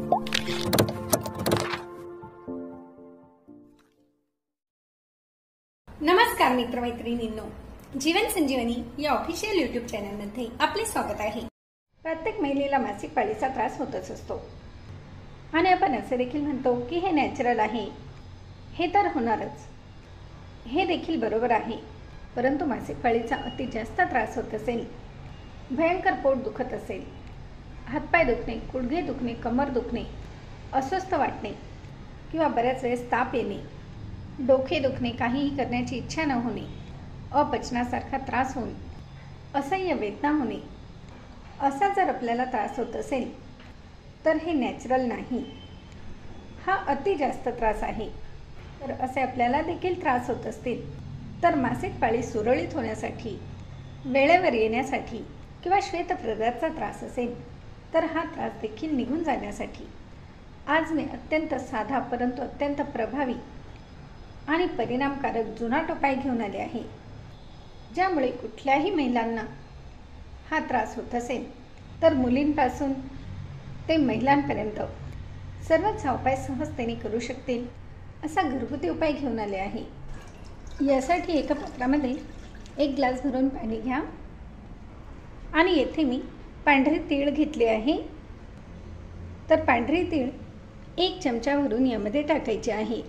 नमस्कार मित्रमैत्रिणींनो, जीवन संजीवनी या official YouTube चॅनलमध्ये आपले स्वागत आहे। प्रत्येक महिलेला मासिक पाळीचा त्रास होतच असतो आणि आपण असे देखील म्हणतो की हे नॅचरल आहे, हे तर होणारच। हे देखील बरोबर आहे, परंतु मासिक पाळीचा अति जास्त त्रास होत असेल, भयंकर पोट दुखत असेल, हातपाय दुखणे, गुडघे दुखणे, कमर दुखणे, अस्वस्थ वाटणे किंवा बऱ्याच वेळेस ताप येणे, डोके दुखणे, काहीही करण्याची इच्छा न होणे, अपचनासारखा त्रास होणे, असह्य वेदना होणे, असा जर आपल्याला त्रास होत असेल तर हे नॅचरल नाही, हा अति जास्त त्रास आहे। तर असे आपल्याला देखील त्रास होत असतील तर मासिक पाळी सुरळीत होण्यासाठी, वेळेवर येण्यासाठी किंवा श्वेतप्रदाहाचा त्रास असेल तर हा त्रास देखील निघून जाण्यासाठी आज मी अत्यंत साधा परंतु अत्यंत प्रभावी आणि परिणामकारक जुनाट उपाय घेऊन आले आहे, ज्यामुळे कुठल्याही महिलांना हा त्रास होत असेल तर मुलींपासून ते महिलांपर्यंत सर्वच हा उपाय सहजतेने करू शकतील असा घरगुती उपाय घेऊन आले आहे। यासाठी एका पात्रामध्ये 1 ग्लास भरून पाणी घ्या आणि येथे मी पांढरे तीळ घेतले आहे। तर पांढरे तीळ 1 चमचा भरून यामध्ये टाकायचे आहे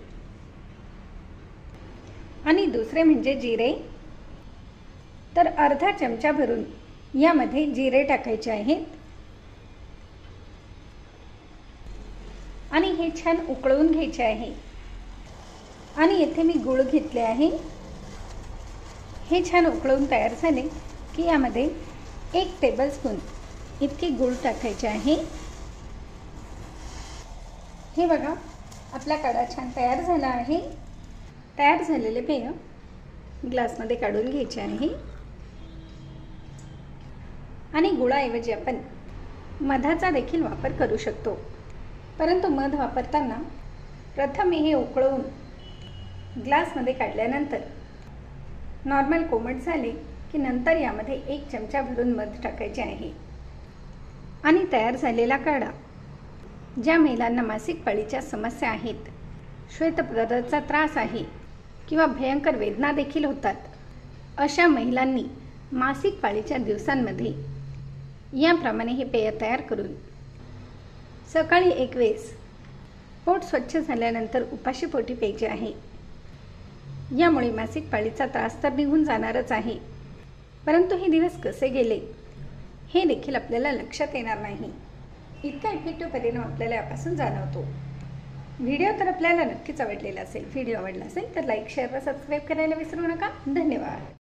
आणि दुसरे म्हणजे जिरे, तर अर्धा चमचा भरून यामध्ये जिरे टाकायचे आहेत आणि हे छान उकळवून घ्यायचे आहे। आणि येथे मी गूळ घेतले आहे। हे छान उकळून तयार झाले की यामध्ये 1 टेबलस्पून इतके गूळ टाकायचे आहे। हे बघा, आपला काढा छान तयार झाला आहे। तयार झालेले पेय ग्लासमध्ये काढून घ्यायचे आहे आणि गुळाऐवजी आपण मधाचा देखील वापर करू शकतो, परंतु मध वापरताना प्रथम हे उकळवून ग्लासमध्ये काढल्यानंतर नॉर्मल कोमट झाले की नंतर यामध्ये 1 चमचा भरून मध टाकायचे आहे आणि तयार झालेला काढा ज्या महिलांना मासिक पाळीच्या समस्या आहेत, श्वेतप्रदाहाचा त्रास आहे किंवा भयंकर वेदना देखील होतात, अशा महिलांनी मासिक पाळीच्या दिवसांमध्ये याप्रमाणे हे पेय तयार करून सकाळी 1 वेळेस पोट स्वच्छ झाल्यानंतर उपाशी पोटी प्यायचे आहे। यामुळे मासिक पाळीचा त्रास तर निघून जाणारच आहे, परंतु हे दिवस कसे गेले हे देखील आपल्याला लक्षात येणार नाही, इतका इफेक्टिव्ह परिणाम आपल्याला यापासून जाणवतो। व्हिडिओ तर आपल्याला नक्कीच आवडलेला असेल। व्हिडिओ आवडला असेल तर लाईक, शेअर व सबस्क्राईब करायला विसरू नका। धन्यवाद।